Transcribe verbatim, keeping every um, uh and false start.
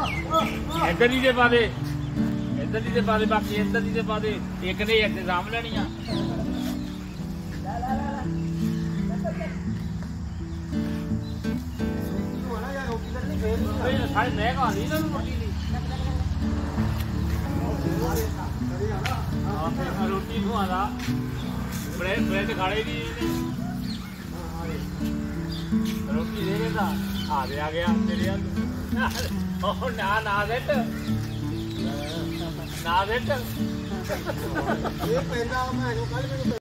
इधर ही दे पा दे इधर ही दे पा दे बाकी इधर ही दे पा दे एक ने एक साम लेनी साढ़े मैं खा ली ना रोटी रोटी खुआदा ब्रेड ब्रेड खाने की रोटी दे देता आ दे आ गया तेरे ओ ना ना सेट ना सेट ये पैदा मैं कल